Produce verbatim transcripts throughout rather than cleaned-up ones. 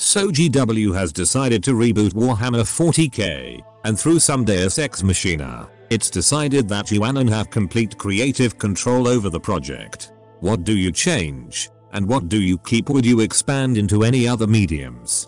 So G W has decided to reboot Warhammer forty K, and through some Deus Ex Machina, it's decided that you and have complete creative control over the project. What do you change? And what do you keep? Would you expand into any other mediums?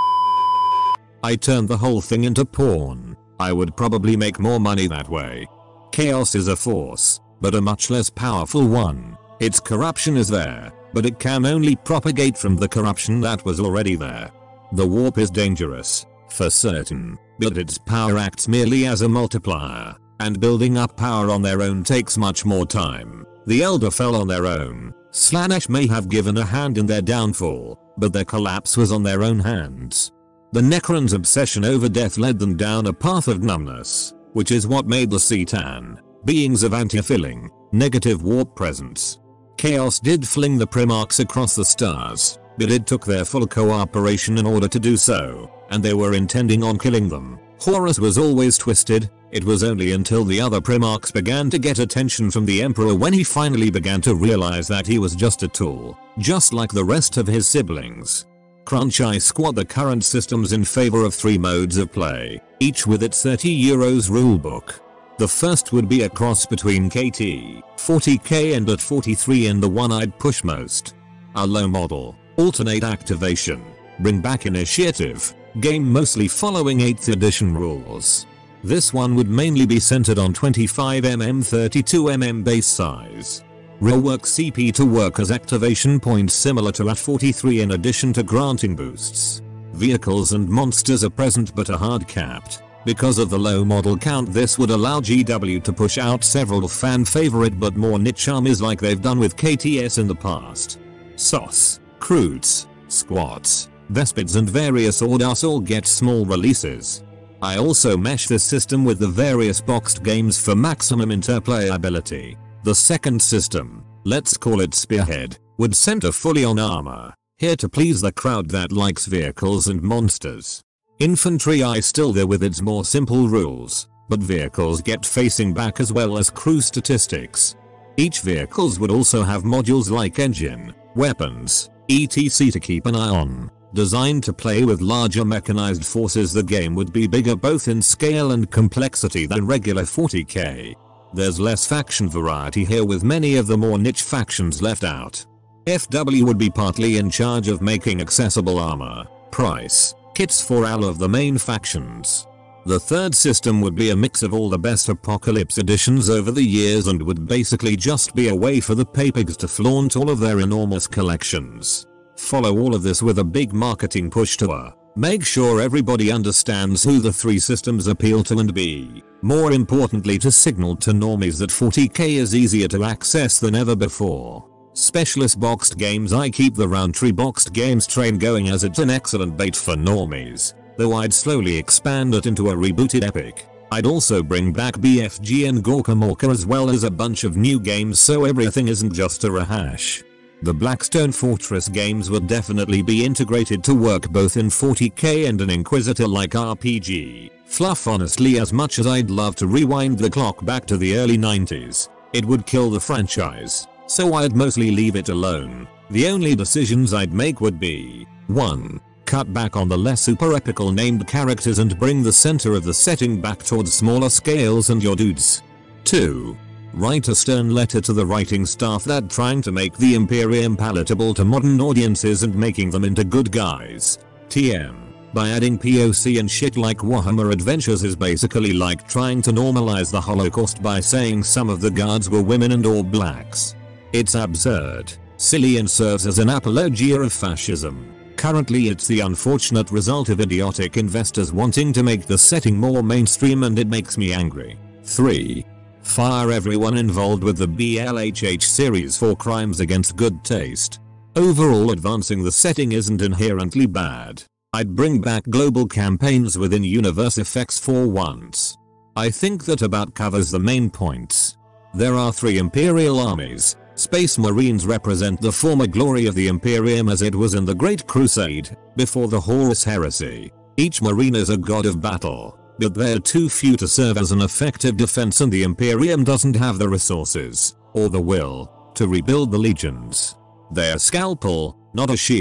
I turned the whole thing into porn. I would probably make more money that way. Chaos is a force, but a much less powerful one. Its corruption is there, but it can only propagate from the corruption that was already there. The warp is dangerous, for certain, but its power acts merely as a multiplier, and building up power on their own takes much more time. The Elder fell on their own. Slaanesh may have given a hand in their downfall, but their collapse was on their own hands. The Necrons' obsession over death led them down a path of numbness, which is what made the C'tan, beings of anti-filling, negative warp presence. Chaos did fling the Primarchs across the stars, but it took their full cooperation in order to do so, and they were intending on killing them. Horus was always twisted. It was only until the other Primarchs began to get attention from the Emperor when he finally began to realize that he was just a tool, just like the rest of his siblings. Crunch I squad the current systems in favor of three modes of play, each with its thirty euros rulebook. The first would be a cross between K T, forty K and at forty-three, and the one I'd push most. A low model, alternate activation, bring back initiative, game mostly following eighth edition rules. This one would mainly be centered on twenty-five millimeter thirty-two millimeter base size. Rework C P to work as activation points similar to at forty-three in addition to granting boosts. Vehicles and monsters are present but are hard capped. Because of the low model count, this would allow G W to push out several fan favorite but more niche armies like they've done with K T S in the past. S O S, Croods, Squads, Vespids and various Ordas all get small releases. I also mesh this system with the various boxed games for maximum interplayability. The second system, let's call it Spearhead, would center fully on armor, here to please the crowd that likes vehicles and monsters. Infantry I still there with its more simple rules, but vehicles get facing back as well as crew statistics. Each vehicles would also have modules like engine, weapons, et cetera to keep an eye on. Designed to play with larger mechanized forces, the game would be bigger both in scale and complexity than regular forty K. There's less faction variety here with many of the more niche factions left out. F W would be partly in charge of making accessible armor, price, kits for all of the main factions. The third system would be a mix of all the best Apocalypse editions over the years and would basically just be a way for the papigs to flaunt all of their enormous collections. Follow all of this with a big marketing push to uh, make sure everybody understands who the three systems appeal to, and B, more importantly to signal to normies that forty K is easier to access than ever before. Specialist boxed games I keep the Roundtree boxed games train going as it's an excellent bait for normies, though I'd slowly expand it into a rebooted epic. I'd also bring back B F G and Gorka Morka as well as a bunch of new games so everything isn't just a rehash. The Blackstone Fortress games would definitely be integrated to work both in forty K and an Inquisitor-like R P G. Fluff honestly, as much as I'd love to rewind the clock back to the early nineties, it would kill the franchise, so I'd mostly leave it alone. The only decisions I'd make would be one Cut back on the less super epical named characters and bring the center of the setting back towards smaller scales and your dudes. two Write a stern letter to the writing staff that trying to make the Imperium palatable to modern audiences and making them into good guys. T M By adding P O C and shit like Warhammer Adventures is basically like trying to normalize the Holocaust by saying some of the guards were women and all blacks. It's absurd, silly and serves as an apologia of fascism. Currently it's the unfortunate result of idiotic investors wanting to make the setting more mainstream, and it makes me angry. three Fire everyone involved with the B L H H series for crimes against good taste. Overall, advancing the setting isn't inherently bad. I'd bring back global campaigns within Universe Effects for once. I think that about covers the main points. There are three Imperial armies. Space Marines represent the former glory of the Imperium as it was in the Great Crusade, before the Horus Heresy. Each Marine is a god of battle, but they're too few to serve as an effective defense, and the Imperium doesn't have the resources, or the will, to rebuild the legions. They're scalpel, not a shield.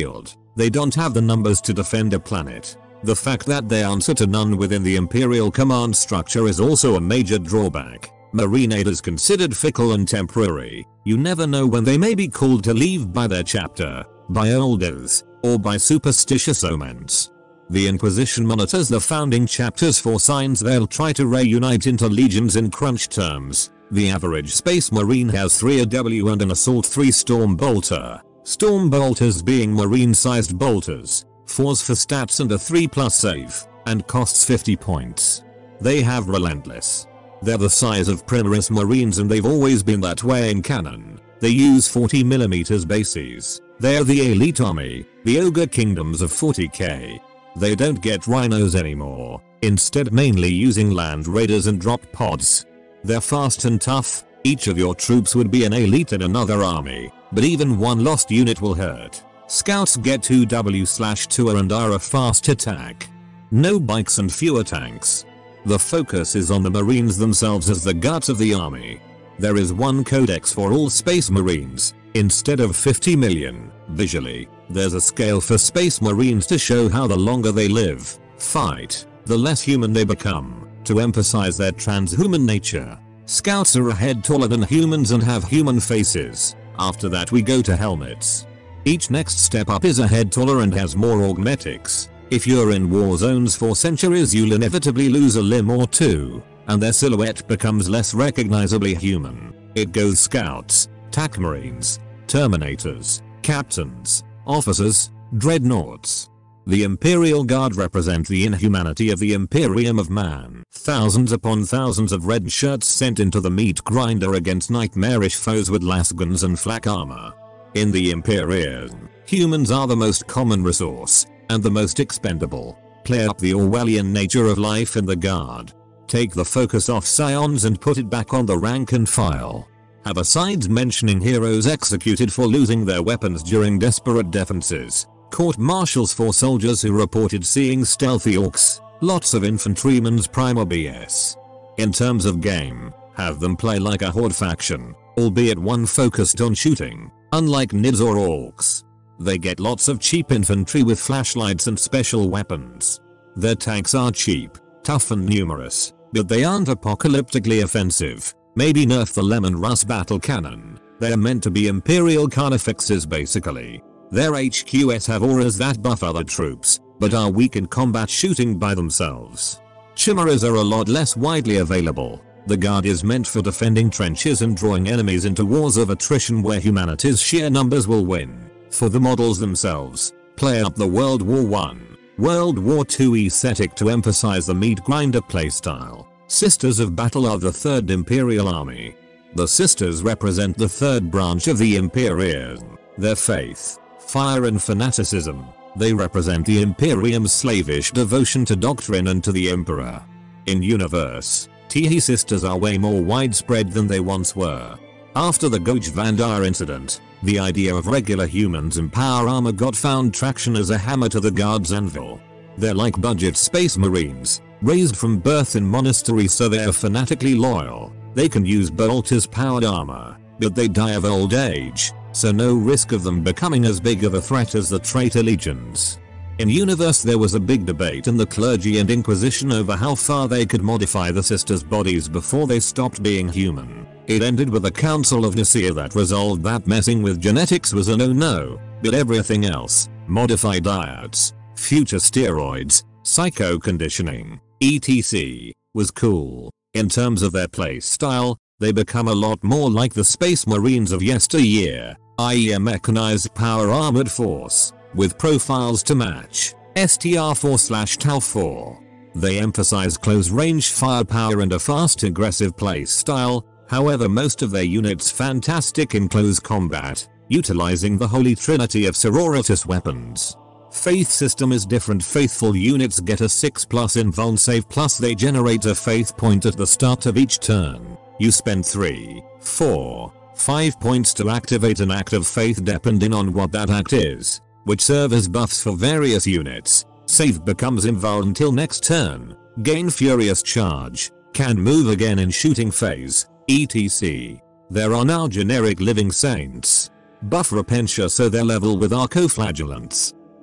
They don't have the numbers to defend a planet. The fact that they answer to none within the Imperial command structure is also a major drawback. Marinators considered fickle and temporary. You never know when they may be called to leave by their chapter, by elders, or by superstitious omens. The Inquisition monitors the founding chapters for signs they'll try to reunite into legions in crunch terms. The average Space Marine has three A W and an Assault three Storm Bolter. Storm Bolters being Marine-sized bolters, fours for stats and a three plus save, and costs fifty points. They have Relentless. They're the size of Primaris Marines and they've always been that way in canon. They use forty millimeter bases. They're the elite army, the ogre kingdoms of forty K. They don't get rhinos anymore, instead mainly using land raiders and drop pods. They're fast and tough. Each of your troops would be an elite in another army, but even one lost unit will hurt. Scouts get two W slash two and are a fast attack. No bikes and fewer tanks. The focus is on the Marines themselves as the guts of the army. There is one codex for all Space Marines, instead of fifty million, visually. There's a scale for Space Marines to show how the longer they live, fight, the less human they become, to emphasize their transhuman nature. Scouts are a head taller than humans and have human faces. After that we go to helmets. Each next step up is a head taller and has more augmetics. If you're in war zones for centuries you'll inevitably lose a limb or two, and their silhouette becomes less recognizably human. It goes Scouts, T A C Marines, Terminators, Captains, Officers, Dreadnoughts. The Imperial Guard represent the inhumanity of the Imperium of Man. Thousands upon thousands of red shirts sent into the meat grinder against nightmarish foes with lasguns and flak armor. In the Imperium, humans are the most common resource, and the most expendable. Play up the Orwellian nature of life in the Guard. Take the focus off scions and put it back on the rank and file. Have asides mentioning heroes executed for losing their weapons during desperate defenses. Court-martials for soldiers who reported seeing stealthy orcs. Lots of infantrymen's primer B S. In terms of game, have them play like a horde faction, albeit one focused on shooting, unlike N I Ds or orcs. They get lots of cheap infantry with flashlights and special weapons. Their tanks are cheap, tough and numerous, but they aren't apocalyptically offensive. Maybe nerf the Lemon Russ battle cannon. They're meant to be Imperial carnifexes basically. Their H Q S have auras that buff other troops, but are weak in combat shooting by themselves. Chimeras are a lot less widely available. The Guard is meant for defending trenches and drawing enemies into wars of attrition where humanity's sheer numbers will win. For the models themselves, play up the World War One, World War Two aesthetic to emphasize the meat grinder playstyle. Sisters of Battle are the third Imperial Army. The Sisters represent the third branch of the Imperium. Their faith, fire and fanaticism. They represent the Imperium's slavish devotion to doctrine and to the Emperor. In universe, Tehi Sisters are way more widespread than they once were. After the Goj Vandar incident, the idea of regular humans in power armor got found traction as a hammer to the Guard's anvil. They're like budget Space Marines, raised from birth in monasteries so they're fanatically loyal. They can use bolters powered armor, but they die of old age, so no risk of them becoming as big of a threat as the traitor legions. In universe there was a big debate in the clergy and Inquisition over how far they could modify the sisters' bodies before they stopped being human. It ended with a Council of Nicaea that resolved that messing with genetics was a no-no, but everything else, modified diets, future steroids, psycho-conditioning, et cetera, was cool. In terms of their playstyle, they become a lot more like the Space Marines of yesteryear, that is a mechanized power armored force, with profiles to match, S T R four slash Tau four. They emphasize close-range firepower and a fast aggressive playstyle, however most of their units fantastic in close combat, utilizing the holy trinity of Sororitas weapons. Faith system is different. Faithful units get a six plus invuln save plus they generate a faith point at the start of each turn. You spend three, four, five points to activate an act of faith depending on what that act is, which serve as buffs for various units. Save becomes invuln until next turn, gain furious charge, can move again in shooting phase, et cetera. There are now generic living saints. Buff Repentia so they're level with Arcoflagellants.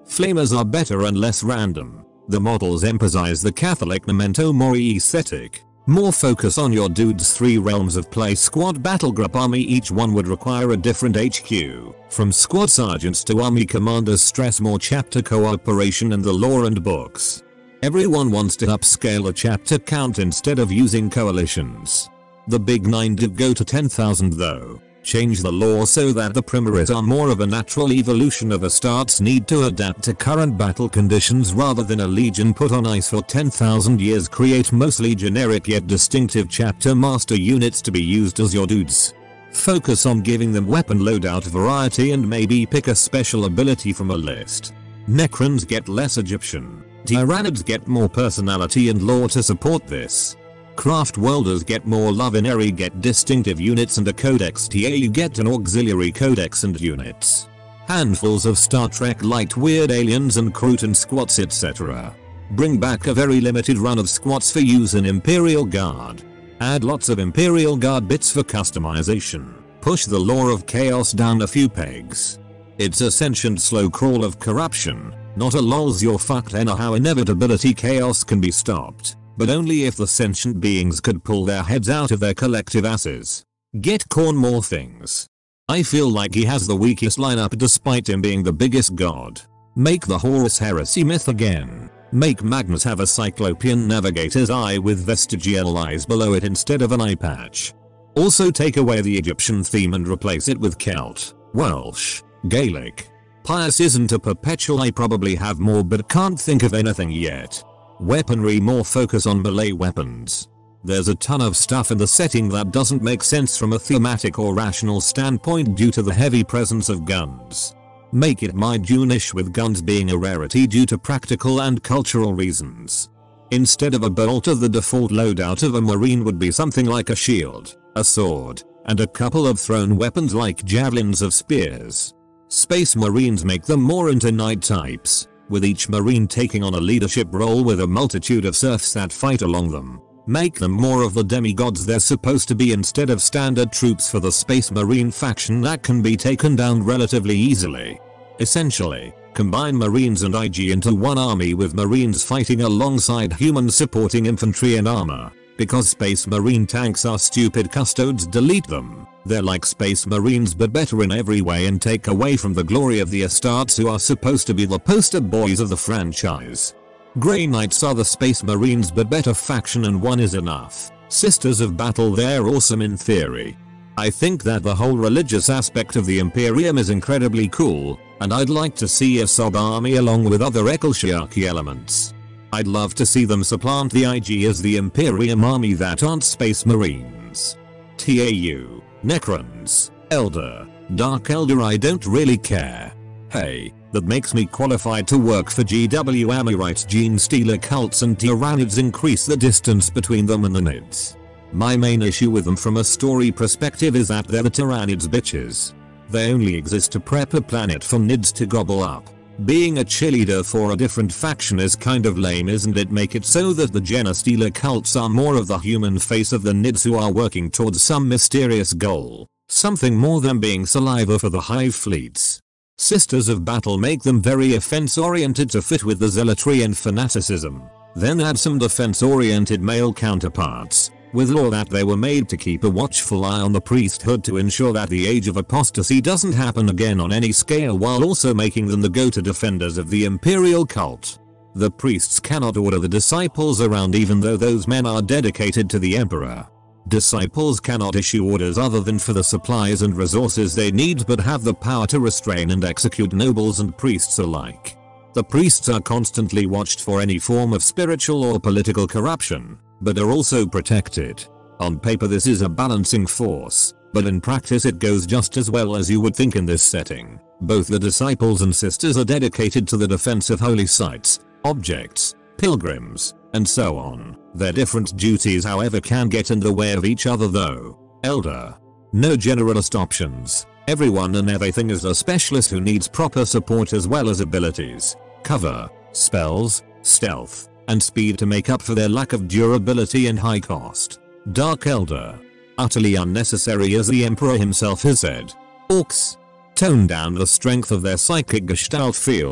Flamers are better and less random. The models emphasize the Catholic memento mori aesthetic. More focus on your dude's three realms of play: squad, battle group, army. Each one would require a different H Q. From squad sergeants to army commanders, stress more chapter cooperation and the lore and books. Everyone wants to upscale a chapter count instead of using coalitions. The big nine did go to ten thousand though. Change the lore so that the Primaries are more of a natural evolution of Astartes need to adapt to current battle conditions rather than a legion put on ice for ten thousand years. Create mostly generic yet distinctive chapter master units to be used as your dudes. Focus on giving them weapon loadout variety and maybe pick a special ability from a list. Necrons get less Egyptian. Tyranids get more personality and lore to support this. Craft welders get more love. Ineri get distinctive units and a codex. T A U get an auxiliary codex and units. Handfuls of Star Trek light weird aliens and Crutan squats, et cetera. Bring back a very limited run of squats for use in Imperial Guard. Add lots of Imperial Guard bits for customization. Push the lore of chaos down a few pegs. It's a sentient slow crawl of corruption, not a lols you're fucked anyhow inevitability. Chaos can be stopped, but only if the sentient beings could pull their heads out of their collective asses. Get Khorne more things. I feel like he has the weakest lineup despite him being the biggest god. Make the Horus Heresy myth again. Make Magnus have a Cyclopean navigator's eye with vestigial eyes below it instead of an eye patch. Also take away the Egyptian theme and replace it with Celt, Welsh, Gaelic. Pious isn't a perpetual. I probably have more but can't think of anything yet. Weaponry, more focus on melee weapons. There's a ton of stuff in the setting that doesn't make sense from a thematic or rational standpoint due to the heavy presence of guns. Make it My Dune-ish with guns being a rarity due to practical and cultural reasons. Instead of a bolter, the default loadout of a marine would be something like a shield, a sword, and a couple of thrown weapons like javelins of spears. Space Marines make them more into knight types, with each marine taking on a leadership role with a multitude of serfs that fight along them. Make them more of the demigods they're supposed to be instead of standard troops for the Space Marine faction that can be taken down relatively easily. Essentially, combine Marines and I G into one army with Marines fighting alongside humans supporting infantry and armor. Because Space Marine tanks are stupid custodes, delete them. They're like Space Marines but better in every way and take away from the glory of the Astartes, who are supposed to be the poster boys of the franchise. Grey Knights are the Space Marines but better faction, and one is enough. Sisters of Battle, they're awesome in theory. I think that the whole religious aspect of the Imperium is incredibly cool, and I'd like to see a sub-army along with other Ecclesiarchy elements. I'd love to see them supplant the I G as the Imperium army that aren't Space Marines. T A U, Necrons, Elder, Dark Elder, I don't really care. Hey, that makes me qualified to work for G W. Amorites, Gene Stealer cults and Tyranids increase the distance between them and the Nids. My main issue with them from a story perspective is that they're the Tyranids bitches. They only exist to prep a planet for Nids to gobble up. Being a cheerleader for a different faction is kind of lame, isn't it? Make it so that the Genestealer cults are more of the human face of the Nids who are working towards some mysterious goal. Something more than being saliva for the hive fleets. Sisters of Battle make them very offense oriented to fit with the zealotry and fanaticism. Then add some defense oriented male counterparts, with lore that they were made to keep a watchful eye on the priesthood to ensure that the age of apostasy doesn't happen again on any scale, while also making them the go-to defenders of the imperial cult. The priests cannot order the disciples around even though those men are dedicated to the emperor. Disciples cannot issue orders other than for the supplies and resources they need, but have the power to restrain and execute nobles and priests alike. The priests are constantly watched for any form of spiritual or political corruption, but are also protected. On paper this is a balancing force, but in practice it goes just as well as you would think in this setting. Both the disciples and sisters are dedicated to the defense of holy sites, objects, pilgrims, and so on. Their different duties however can get in the way of each other though. Elder. No generalist options. Everyone and everything is a specialist who needs proper support as well as abilities, cover, spells, stealth, and speed to make up for their lack of durability and high cost. Dark Elder. Utterly unnecessary, as the Emperor himself has said. Orcs. Tone down the strength of their psychic gestalt field.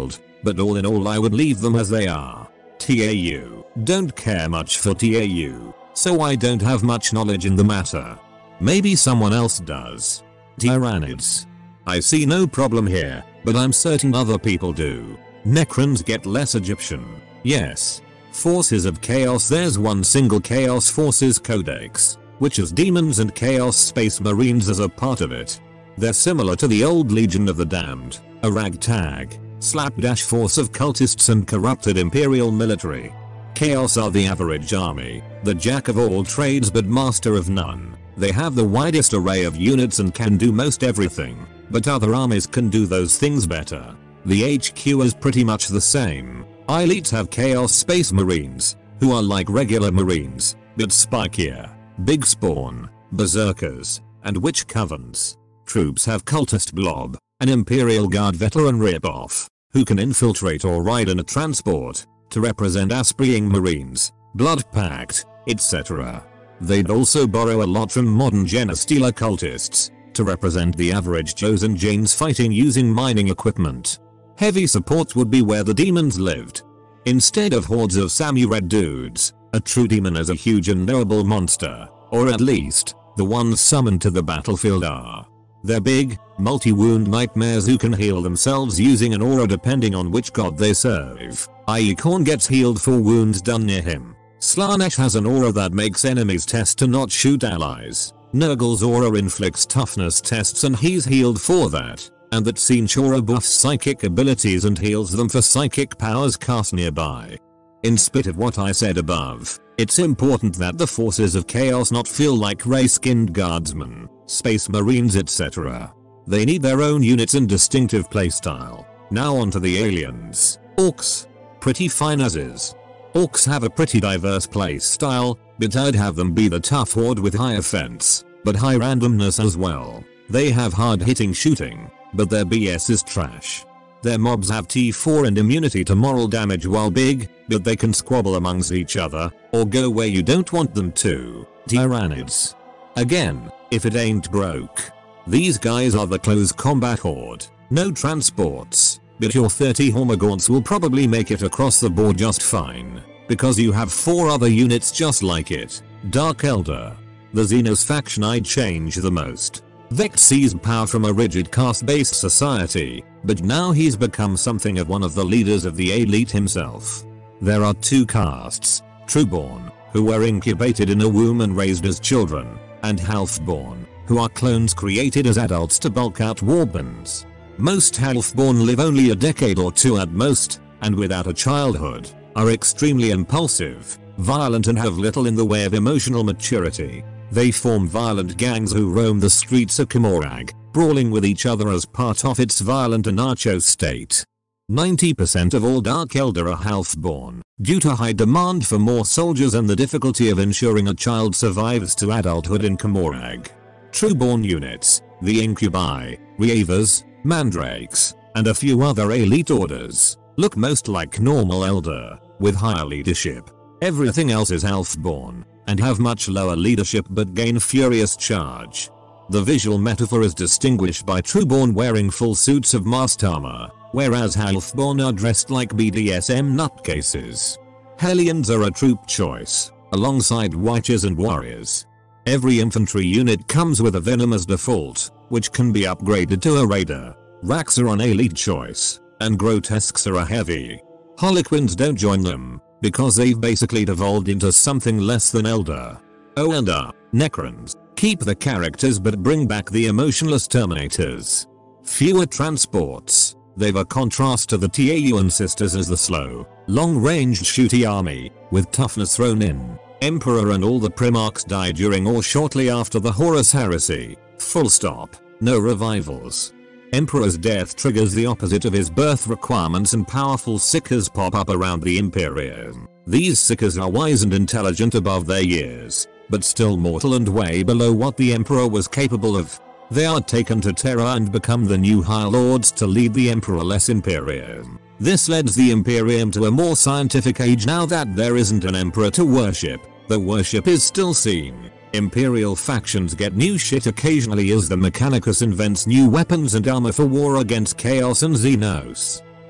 but all in all I would leave them as they are. T A U. Don't care much for T A U, so I don't have much knowledge in the matter. Maybe someone else does. Tyranids. I see no problem here, but I'm certain other people do. Necrons get less Egyptian. Yes. Forces of Chaos. There's one single Chaos Forces Codex, which has demons and Chaos Space Marines as a part of it. They're similar to the old Legion of the Damned, a ragtag, slapdash force of cultists and corrupted Imperial military. Chaos are the average army, the jack of all trades but master of none. They have the widest array of units and can do most everything, but other armies can do those things better. The H Q is pretty much the same. Elites have Chaos Space Marines, who are like regular Marines, but spikier, big spawn, berserkers, and witch covens. Troops have Cultist Blob, an Imperial Guard veteran ripoff, who can infiltrate or ride in a transport, to represent Aspreying Marines, Blood Pact, et cetera. They'd also borrow a lot from modern Genestealer cultists, to represent the average Joes and Janes fighting using mining equipment. Heavy support would be where the demons lived. Instead of hordes of samurai dudes, a true demon is a huge and knowable monster, or at least, the ones summoned to the battlefield are. They're big, multi-wound nightmares who can heal themselves using an aura depending on which god they serve, that is Khorne gets healed for wounds done near him. Slaanesh has an aura that makes enemies test to not shoot allies. Nurgle's aura inflicts toughness tests and he's healed for that. And that Tzeentch aura buffs psychic abilities and heals them for psychic powers cast nearby. In spite of what I said above, it's important that the forces of chaos not feel like gray-skinned guardsmen, space marines et cetera. They need their own units and distinctive playstyle. Now onto the aliens. Orcs. Pretty fine as is. Orcs have a pretty diverse playstyle, but I'd have them be the tough horde with high offense, but high randomness as well. They have hard-hitting shooting, but their B S is trash. Their mobs have T four and immunity to moral damage while big, but they can squabble amongst each other, or go where you don't want them to. Tyranids. Again, if it ain't broke. These guys are the close combat horde. No transports, but your thirty Hormagaunts will probably make it across the board just fine, because you have four other units just like it. Dark Elder. The Xenos faction I'd change the most. Vect seized power from a rigid caste-based society, but now he's become something of one of the leaders of the elite himself. There are two castes, Trueborn, who were incubated in a womb and raised as children, and Halfborn, who are clones created as adults to bulk out warbands. Most Halfborn live only a decade or two at most, and without a childhood, are extremely impulsive, violent and have little in the way of emotional maturity. They form violent gangs who roam the streets of Commorragh, brawling with each other as part of its violent anarcho state. ninety percent of all Dark Elder are Halfborn, due to high demand for more soldiers and the difficulty of ensuring a child survives to adulthood in Commorragh. Trueborn units, the Incubi, Reavers, Mandrakes, and a few other elite orders, look most like normal Elder, with higher leadership. Everything else is Halfborn, and have much lower leadership but gain furious charge. The visual metaphor is distinguished by Trueborn wearing full suits of masked armor, whereas Halfborn are dressed like B D S M nutcases. Hellions are a troop choice, alongside Wyches and Warriors. Every infantry unit comes with a Venom as default, which can be upgraded to a Raider. Raks are an elite choice, and Grotesques are a heavy. Harlequins don't join them, because they've basically devolved into something less than Elder. Oh and uh, Necrons. Keep the characters but bring back the emotionless Terminators. Fewer transports. They've a contrast to the Tauan sisters as the slow, long-ranged shooty army, with toughness thrown in. Emperor and all the Primarchs die during or shortly after the Horus Heresy. Full stop. No revivals. Emperor's death triggers the opposite of his birth requirements and powerful Seekers pop up around the Imperium. These Seekers are wise and intelligent above their years, but still mortal and way below what the Emperor was capable of. They are taken to Terra and become the new High Lords to lead the Emperorless Imperium. This leads the Imperium to a more scientific age now that there isn't an Emperor to worship. The worship is still seen. Imperial factions get new shit occasionally as the Mechanicus invents new weapons and armor for war against Chaos and Xenos.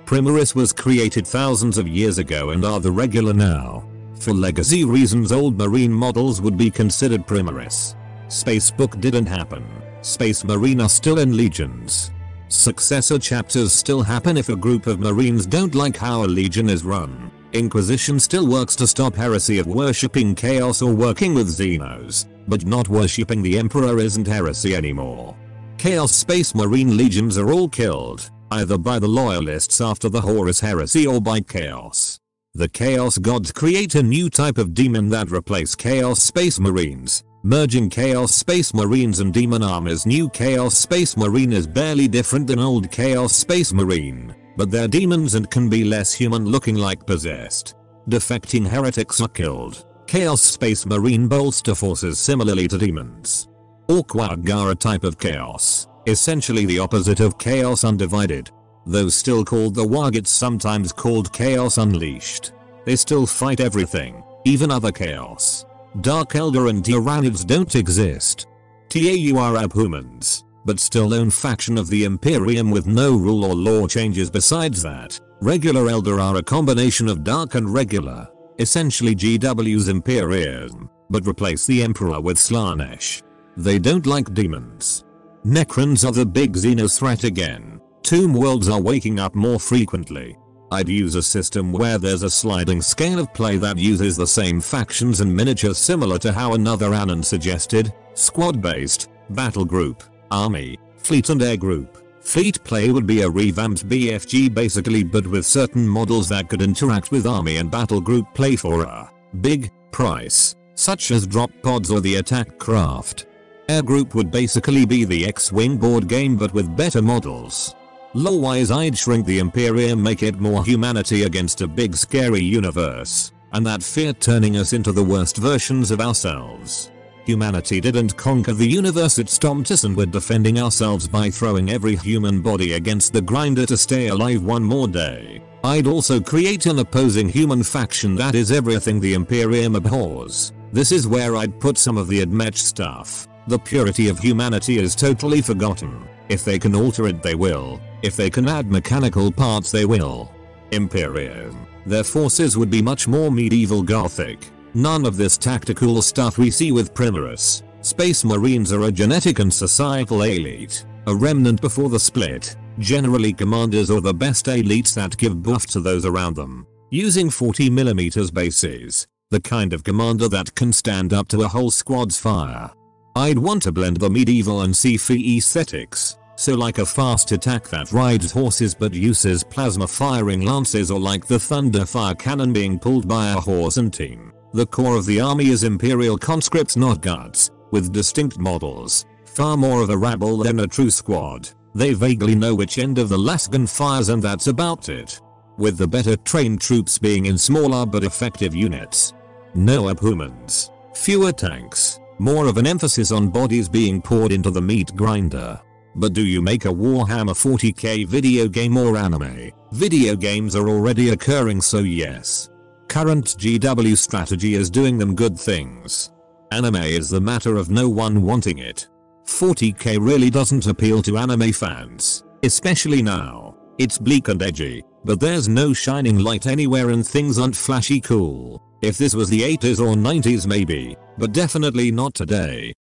Primaris was created thousands of years ago and are the regular now. For legacy reasons, old marine models would be considered Primaris. Spacebook didn't happen. Space Marine are still in Legions. Successor chapters still happen if a group of Marines don't like how a Legion is run. Inquisition still works to stop heresy of worshipping Chaos or working with Xenos, but not worshipping the Emperor isn't heresy anymore. Chaos Space Marine Legions are all killed, either by the Loyalists after the Horus heresy or by Chaos. The Chaos Gods create a new type of demon that replace Chaos Space Marines, merging Chaos Space Marines and Demon Army's new Chaos Space Marine is barely different than old Chaos Space Marine, but they're demons and can be less human, looking like possessed. Defecting heretics are killed. Chaos Space Marine bolster forces similarly to demons. Ork-Warg are a type of chaos, essentially the opposite of Chaos Undivided. Though still called the Warg, it's sometimes called Chaos Unleashed. They still fight everything, even other chaos. Dark Elder and Tyranids don't exist. Tau are Abhumans, but still own faction of the Imperium with no rule or law changes besides that. Regular Elder are a combination of Dark and Regular, essentially G W's Imperium, but replace the Emperor with Slaanesh. They don't like demons. Necrons are the big Xenos threat again. Tomb worlds are waking up more frequently. I'd use a system where there's a sliding scale of play that uses the same factions and miniatures, similar to how another Anon suggested: squad based, battle group, army, fleet and air group. Fleet play would be a revamped B F G basically, but with certain models that could interact with army and battle group play for a big price, such as drop pods or the attack craft. Air group would basically be the X-Wing board game but with better models. Lore-wise, I'd shrink the Imperium, make it more humanity against a big scary universe, and that fear turning us into the worst versions of ourselves. Humanity didn't conquer the universe, it stomped us, and we're defending ourselves by throwing every human body against the grinder to stay alive one more day. I'd also create an opposing human faction that is everything the Imperium abhors. This is where I'd put some of the Admech stuff. The purity of humanity is totally forgotten. If they can alter it, they will. If they can add mechanical parts, they will. Imperium. Their forces would be much more medieval Gothic. None of this tactical stuff we see with Primaris. Space Marines are a genetic and societal elite, a remnant before the split. Generally commanders are the best elites that give buff to those around them, using forty millimeter bases, the kind of commander that can stand up to a whole squad's fire. I'd want to blend the medieval and sci-fi aesthetics, so like a fast attack that rides horses but uses plasma firing lances, or like the thunder fire cannon being pulled by a horse and team. The core of the army is Imperial conscripts, not guards, with distinct models, far more of a rabble than a true squad. They vaguely know which end of the lasgun fires and that's about it, with the better trained troops being in smaller but effective units. No Abhumans, fewer tanks, more of an emphasis on bodies being poured into the meat grinder. But do you make a Warhammer forty K video game or anime? Video games are already occurring, so yes. Current G W strategy is doing them good things. Anime is the matter of no one wanting it. forty K really doesn't appeal to anime fans, especially now. It's bleak and edgy, but there's no shining light anywhere and things aren't flashy cool. If this was the eighties or nineties maybe, but definitely not today.